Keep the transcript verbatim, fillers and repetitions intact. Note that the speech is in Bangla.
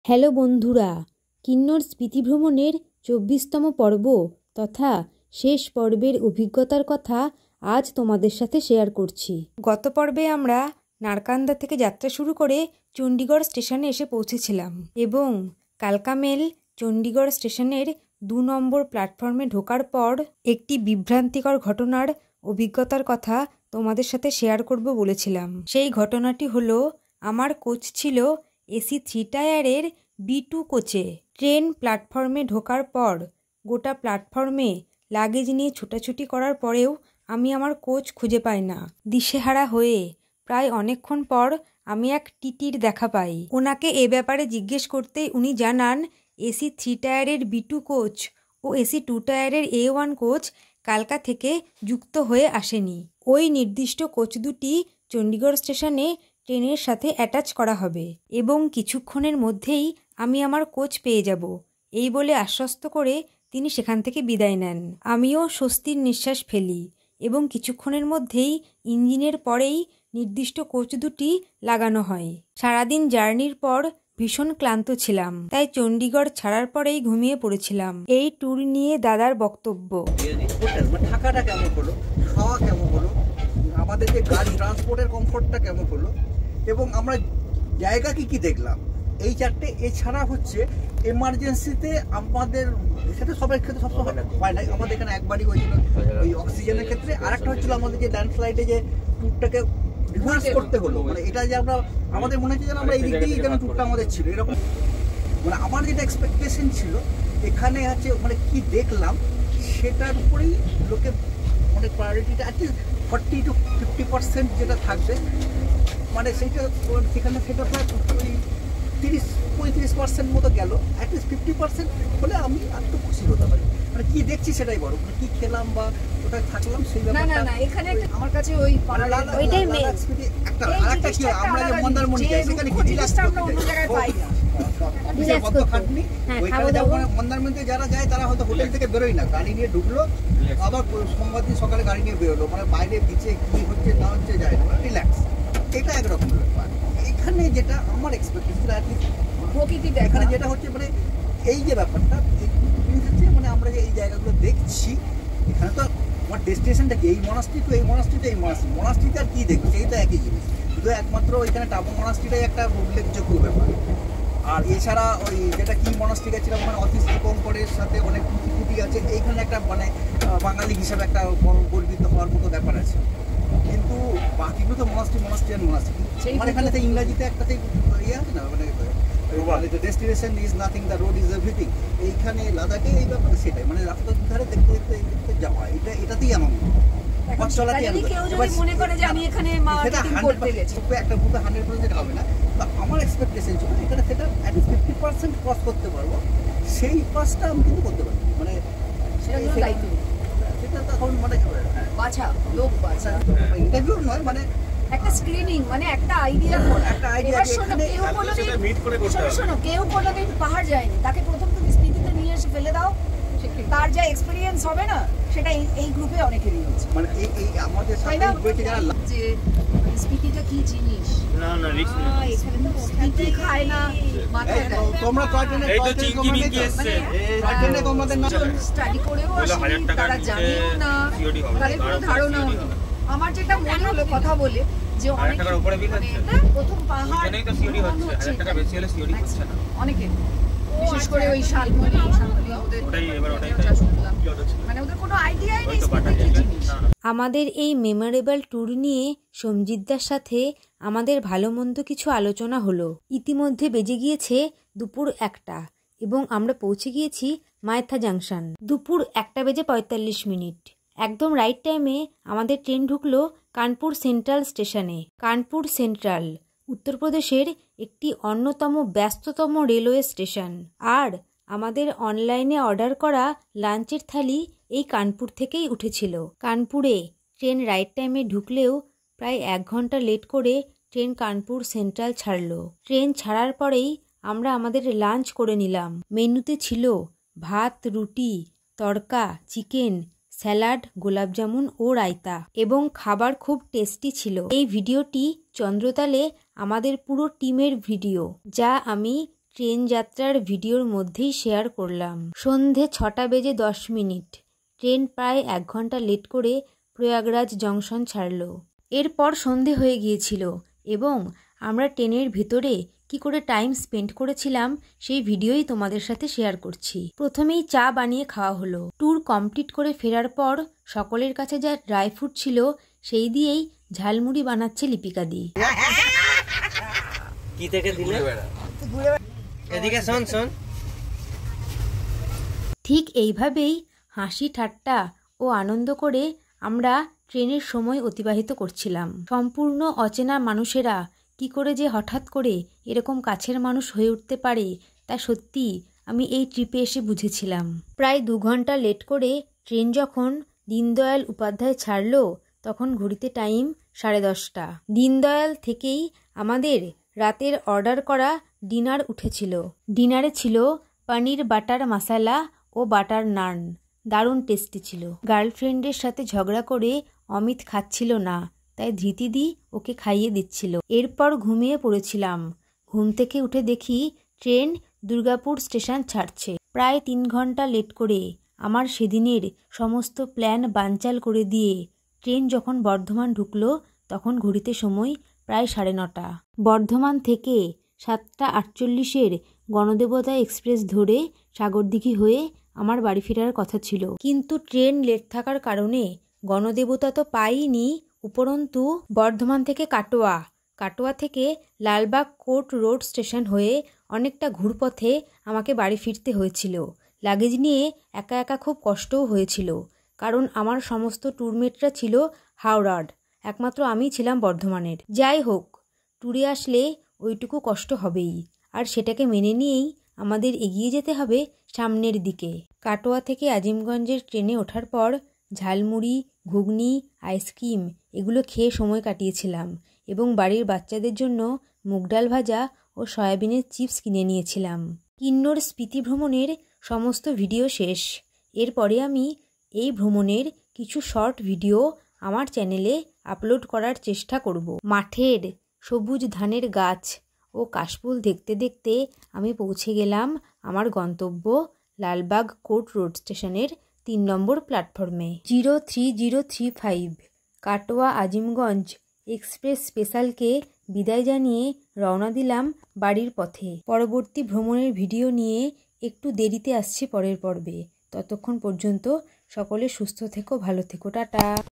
হ্যালো বন্ধুরা, কিন্নর স্মৃতিভ্রমণের চব্বিশতম পর্ব তথা শেষ পর্বের অভিজ্ঞতার কথা আজ তোমাদের সাথে শেয়ার করছি। গত পর্বে আমরা নারকান্দা থেকে যাত্রা শুরু করে চণ্ডীগড় স্টেশনে এসে পৌঁছেছিলাম এবং কালকামেল চণ্ডীগড় স্টেশনের দু নম্বর প্ল্যাটফর্মে ঢোকার পর একটি বিভ্রান্তিকর ঘটনার অভিজ্ঞতার কথা তোমাদের সাথে শেয়ার করব বলেছিলাম। সেই ঘটনাটি হলো, আমার কোচ ছিল এসি থ্রি টায়ারের বি টু কোচে। ট্রেন প্ল্যাটফর্মে ঢোকার পর গোটা প্ল্যাটফর্মে লাগেজ নিয়ে ছোটাছুটি করার পরেও আমি আমার কোচ খুঁজে পাই না। দিশেহারা হয়ে প্রায় অনেকক্ষণ পর আমি এক টিটির দেখা পাই। ওনাকে এ ব্যাপারে জিজ্ঞেস করতেই উনি জানান এসি থ্রি টায়ারের বি টু কোচ ও এসি টু টায়ারের এ ওয়ান কোচ কালকা থেকে যুক্ত হয়ে আসেনি। ওই নির্দিষ্ট কোচ দুটি চণ্ডীগড় স্টেশনে ট্রেনের সাথে অ্যাটাচ করা হবে এবং কিছুক্ষণের মধ্যেই আমি আমার কোচ পেয়ে যাব, এই বলে আশ্বস্ত করে তিনি সেখান থেকে বিদায় নেন। আমিও স্বস্তির নিঃশ্বাস ফেলি এবং কিছুক্ষণের মধ্যেই ইঞ্জিনের পরেই নির্দিষ্ট কোচ দুটি লাগানো হয়। সারাদিন জার্নির পর ভীষণ ক্লান্ত ছিলাম, তাই চণ্ডীগড় ছাড়ার পরেই ঘুমিয়ে পড়েছিলাম। এই ট্যুর নিয়ে দাদার বক্তব্য। থাকাটা কেমন হলো, খাওয়া কেমন হলো, আমাদের যে গাড়ি ট্রান্সপোর্টের কমফোর্টটা কেমন হলো এবং আমরা জায়গা কি কি দেখলাম, এই চারটে। এছাড়া হচ্ছে এমার্জেন্সিতে আমাদের, সেটা সবার ক্ষেত্রে সবসময় হয় না, আমাদের এখানে একবারই হয়েছিল ওই অক্সিজেনের ক্ষেত্রে। আর একটা হচ্ছিল আমাদের যে ল্যান্ডস্লাইডে যে ট্যুরটাকে রিভার্স করতে হলো, মানে এটা যে আমরা আমাদের মনে হচ্ছে যেন আমরা এই দিক দিয়েই যেন ট্যুরটা আমাদের ছিল এরকম। মানে আমার যেটা এক্সপেকটেশন ছিল এখানে হচ্ছে মানে কি দেখলাম সেটার উপরেই লোকে মানে প্রায়োরিটিটা at least forty to fifty percent যেটা থাকবে, মানে সেইটা সেখানে সেটা প্রায় ওই তিরিশ পঁয়ত্রিশ পার্সেন্ট মতো গেল। অ্যাটলিস্ট ফিফটি পার্সেন্ট হলে আমি একটু খুশি হতে পারি। মানে কি দেখছি সেটাই বড়, মানে কি খেলাম বা ওটাই থাকলাম সেই ব্যাপারটা। এখানে আমার কাছে ওই ওইটাই একটা আরেকটা কি, আমরা যে মন্দারমণি যাই সেখানে কি জিনিসটা আমরা অন্য জায়গায় পাই না। মন্দারমণিতে যারা যায় তারা হয়তো হোটেল থেকে বেরোয় না, গাড়ি নিয়ে ঢুকলো, আবার সোমবার দিন সকালে গাড়ি নিয়ে বেরোলো, মানে বাইরে বিচে কি হচ্ছে না হচ্ছে যায় না, রিল্যাক্স। এটা একরকম ব্যাপার। এখানে যেটা আমার এক্সপেকটেশন প্রকৃতিটা, এখানে যেটা হচ্ছে মানে এই যে ব্যাপারটা হচ্ছে, মানে আমরা যে এই জায়গাগুলো দেখছি এখানে তো আমার ডেস্টিনেশনটা কি, এই মনাস্ট্রি তো এই মনাস্ট্রি তো এই মনাস্ট্রি মনাস্ট্রিতে আর কি দেখবো, সেই তো একই জিনিস, শুধু একমাত্র ওইখানে টাবু মনাস্ট্রিটাই একটা উল্লেখযোগ্য ব্যাপার। আর এছাড়া ওই যেটা কি মনাস্ট্রি গেছিলাম ওখানে অতীশ কঙ্করের সাথে অনেক কুটি কুটি আছে, এইখানে একটা মানে বাঙালি হিসাবে একটা গর্বিত হওয়ার মতো ব্যাপার আছে। কিন্তু বাকিগুলো তো মনাস্ট্রি মনাস্ট্রি আর মনাস্ট্রি, মানে এখানে তো ইংরাজিতে একটা ইয়ে আছে না, মানে destination is nothing, the road is everything. এইখানে লাদাখে এই ব্যাপারে সেটাই, মানে রাস্তার ধারে দেখতে দেখতে দেখতে যাওয়া, এটা এটাতেই আমার মনে হয় একটা বুথে হান্ড্রেড পার্সেন্ট হবে না। তো আমার এক্সপেকটেশন ছিল এখানে সেটা ফিফটি পার্সেন্ট ক্রস করতে পারবো, সেই কাজটা আমি কিন্তু করতে পারবো। মানে সেটা তখন মানে বাছা লোক বাছা ইন্টারভিউ নয়, মানে একটা স্ক্রিনিং, মানে একটা আইডিয়া একটা আইডিয়া। কেউ কোনোদিন শোনো কেউ কোনোদিন পাহাড় যায়নি, তাকে প্রথম তুমি স্মৃতিতে নিয়ে এসে ফেলে দাও, তার যা এক্সপেরিয়েন্স হবে না সেটা এই গ্রুপে অনেকেরই হচ্ছে। মানে এই এই আমাদের সাথে বইতে যারা যে স্মৃতিটা কি জিনিস, না না রিস্ক না, এখানে তো স্মৃতি খায় না মাথায় দেয়। তোমরা টয়ট্রেনে এই তো চিংকি মিংকি এসছে, টয়ট্রেনে তোমাদের না স্টাডি করেও আসেনি, তারা জানেও না, তাদের কোনো ধারণা নেই। আমার যেটা মনে হলো কথা বলে যে অনেক টাকার উপরে বিল হচ্ছে না, প্রথম পাহাড় এখানেই তো সিওডি হচ্ছে, হাজার টাকা বেশি হলে সিওডি হচ্ছে না অনেকে, বিশেষ করে ওই শালবনি শালবনি ওদের ওটাই এবার ওটাই মানে ওদের কোনো আইডিয়াই নেই স্মৃতি কি জিনিস। আমাদের এই মেমোরেবল ট্যুর নিয়ে সঞ্জিতদার সাথে আমাদের ভালো মন্দ কিছু আলোচনা হলো। ইতিমধ্যে বেজে গিয়েছে দুপুর একটা এবং আমরা পৌঁছে গিয়েছি মায়থা জাংশন দুপুর একটা বেজে পঁয়তাল্লিশ মিনিট। একদম রাইট টাইমে আমাদের ট্রেন ঢুকলো কানপুর সেন্ট্রাল স্টেশনে। কানপুর সেন্ট্রাল উত্তরপ্রদেশের একটি অন্যতম ব্যস্ততম রেলওয়ে স্টেশন। আর আমাদের অনলাইনে অর্ডার করা লাঞ্চের থালি এই কানপুর থেকেই উঠেছিল। কানপুরে ট্রেন রাইট টাইমে ঢুকলেও প্রায় এক ঘন্টা লেট করে ট্রেন কানপুর সেন্ট্রাল ছাড়লো। ট্রেন ছাড়ার পরেই আমরা আমাদের লাঞ্চ করে নিলাম। মেনুতে ছিল ভাত, রুটি, তড়কা, চিকেন, স্যালাড, গোলাপজামুন ও রায়তা এবং খাবার খুব টেস্টি ছিল। এই ভিডিওটি চন্দ্রতালে আমাদের পুরো টিমের ভিডিও, যা আমি ট্রেন যাত্রার ভিডিওর মধ্যেই শেয়ার করলাম। সন্ধে ছটা বেজে দশ মিনিট। ট্রেন প্রায় এক ঘন্টা লেট করে প্রয়াগরাজ জংশন ছাড়ল। এরপর সন্ধে হয়ে গিয়েছিল এবং আমরা ট্রেনের ভিতরে কি করে টাইম স্পেন্ড করেছিলাম সেই ভিডিওই তোমাদের সাথে শেয়ার করছি। প্রথমেই চা বানিয়ে খাওয়া হলো। ট্যুর কমপ্লিট করে ফেরার পর সকলের কাছে যা ড্রাই ফ্রুট ছিল সেই দিয়েই ঝালমুড়ি বানাচ্ছে লিপিকা দি। কি থেকে দিলে? এদিকে শোন শোন। ঠিক এইভাবেই হাসি ঠাট্টা ও আনন্দ করে আমরা ট্রেনের সময় অতিবাহিত করছিলাম। সম্পূর্ণ অচেনা মানুষেরা কি করে যে হঠাৎ করে এরকম কাছের মানুষ হয়ে উঠতে পারে তা সত্যি আমি এই ট্রিপে এসে বুঝেছিলাম। প্রায় দু ঘন্টা লেট করে ট্রেন যখন দীনদয়াল উপাধ্যায় ছাড়ল তখন ঘড়িতে টাইম সাড়ে দশটা। দীনদয়াল থেকেই আমাদের রাতের অর্ডার করা ডিনার উঠেছিল। ডিনারে ছিল পনির বাটার মশালা ও বাটার নান। দারুণ টেস্টি ছিল। গার্লফ্রেন্ডের সাথে ঝগড়া করে অমিত খাচ্ছিল না, তাই ধৃতিদি ওকে খাইয়ে দিচ্ছিল। এরপর ঘুমিয়ে পড়েছিলাম। ঘুম থেকে উঠে দেখি ট্রেন দুর্গাপুর স্টেশন ছাড়ছে। প্রায় তিন ঘন্টা লেট করে আমার সেদিনের সমস্ত প্ল্যান বানচাল করে দিয়ে ট্রেন যখন বর্ধমান ঢুকলো তখন ঘড়িতে সময় প্রায় সাড়ে নটা। বর্ধমান থেকে সাতটা আটচল্লিশের গণদেবতা এক্সপ্রেস ধরে সাগরদিঘি হয়ে আমার বাড়ি ফেরার কথা ছিল, কিন্তু ট্রেন লেট থাকার কারণে গণদেবতা তো পাইনি, উপরন্তু বর্ধমান থেকে কাটোয়া, কাটোয়া থেকে লালবাগ কোর্ট রোড স্টেশন হয়ে অনেকটা ঘুরপথে আমাকে বাড়ি ফিরতে হয়েছিল। লাগেজ নিয়ে একা একা খুব কষ্টও হয়েছিল, কারণ আমার সমস্ত ট্যুরমেটরা ছিল হাওড়ার, একমাত্র আমি ছিলাম বর্ধমানের। যাই হোক, ট্যুরে আসলে ওইটুকু কষ্ট হবেই, আর সেটাকে মেনে নিয়েই আমাদের এগিয়ে যেতে হবে সামনের দিকে। কাটোয়া থেকে আজিমগঞ্জের ট্রেনে ওঠার পর ঝালমুড়ি, ঘুগনি, আইসক্রিম এগুলো খেয়ে সময় কাটিয়েছিলাম এবং বাড়ির বাচ্চাদের জন্য মুগ ডাল ভাজা ও সয়াবিনের চিপস কিনে নিয়েছিলাম। কিন্নর স্মৃতি ভ্রমণের সমস্ত ভিডিও শেষ। এরপরে আমি এই ভ্রমণের কিছু শর্ট ভিডিও আমার চ্যানেলে আপলোড করার চেষ্টা করব। মাঠের সবুজ ধানের গাছ ও কাশফুল দেখতে দেখতে আমি পৌঁছে গেলাম আমার গন্তব্য লালবাগ কোর্ট রোড স্টেশনের তিন নম্বর প্ল্যাটফর্মে। Zero three zero three five Katwa Azimganj express স্পেশালকে বিদায় জানিয়ে রওনা দিলাম বাড়ির পথে। পরবর্তী ভ্রমণের ভিডিও নিয়ে একটু দেরিতে আসছি পরের পর্বে। ততক্ষণ পর্যন্ত সকলে সুস্থ থেকো, ভালো থেকো, টাটা।